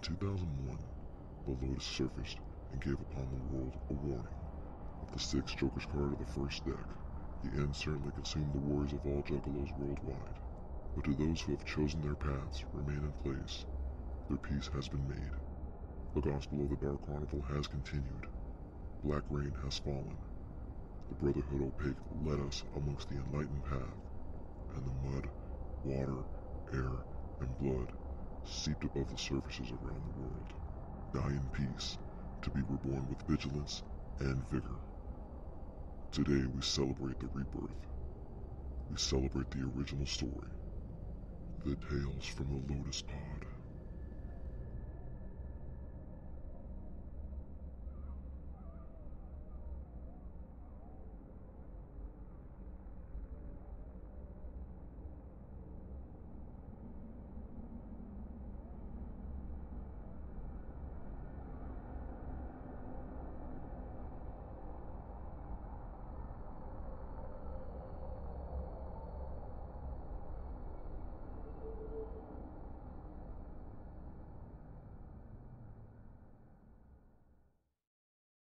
2001, the Lotus surfaced and gave upon the world a warning. Of the 6 Joker's card of the first deck, the end certainly consumed the worries of all juggalos worldwide. But to those who have chosen their paths remain in place, their peace has been made. The gospel of the Dark Carnival has continued. Black rain has fallen. The Brotherhood Opaque led us amongst the enlightened path, and the mud, water, air, and blood seeped above the surfaces around the world. Die in peace, to be reborn with vigilance and vigor. Today we celebrate the rebirth. We celebrate the original story. The Tales from the Lotus Pod.